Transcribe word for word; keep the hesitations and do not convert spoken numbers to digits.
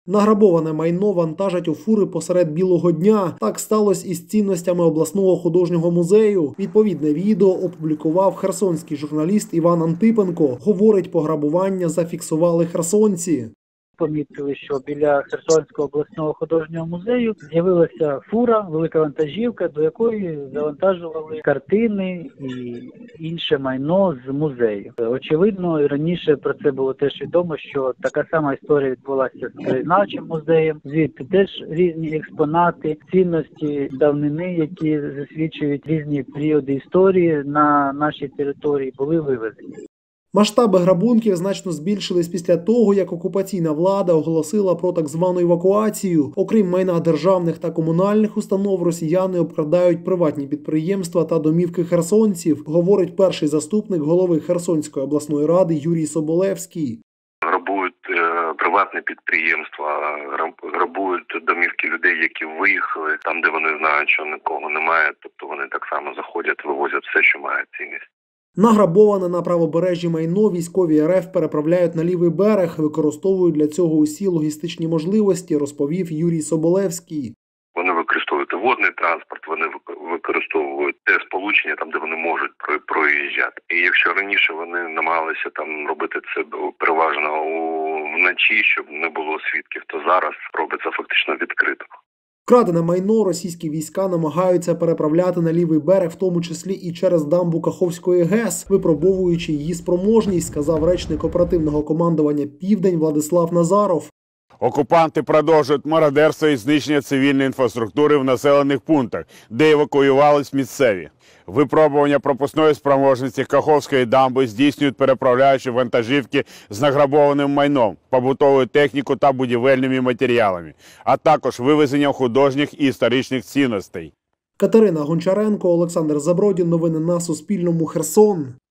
Награбоване майно вантажать у фури посеред білого дня. Так сталося із цінностями обласного художнього музею. Відповідне відео опублікував херсонський журналіст Іван Антипенко. Говорить, пограбування зафіксували херсонці. Помітили, що біля Херсонського обласного художнього музею з'явилася фура, велика вантажівка, до якої завантажували картини і інше майно з музею. Очевидно, і раніше про це було теж відомо, що така сама історія відбулася з краєзнавчим музеєм. Звідти теж різні експонати, цінності давнини, які засвідчують різні періоди історії на нашій території, були вивезені. Масштаби грабунків значно збільшились після того, як окупаційна влада оголосила про так звану евакуацію. Окрім майна державних та комунальних установ, росіяни обкрадають приватні підприємства та домівки херсонців, говорить перший заступник голови Херсонської обласної ради Юрій Соболевський. Грабують е, приватне підприємства, грабують домівки людей, які виїхали, там, де вони знають, що нікого немає, тобто вони так само заходять, вивозять все, що має цінність. Награбоване на правобережжі майно військові РФ переправляють на лівий берег, використовують для цього усі логістичні можливості, розповів Юрій Соболевський. Вони використовують водний транспорт, вони використовують те сполучення, там, де вони можуть проїжджати. І якщо раніше вони намагалися там робити це переважно вночі, щоб не було свідків, то зараз робиться фактично відкрито. Вкрадене майно російські війська намагаються переправляти на лівий берег, в тому числі і через дамбу Каховської ГЕС, випробовуючи її спроможність, сказав речник оперативного командування «Південь» Владислав Назаров. Окупанти продовжують мародерство і знищення цивільної інфраструктури в населених пунктах, де евакуювались місцеві. Випробування пропускної спроможності Каховської дамби здійснюють, переправляючи вантажівки з награбованим майном, побутову техніку та будівельними матеріалами, а також вивезенням художніх і історичних цінностей. Катерина Гончаренко, Олександр Забродін. Новини на Суспільному. Херсон.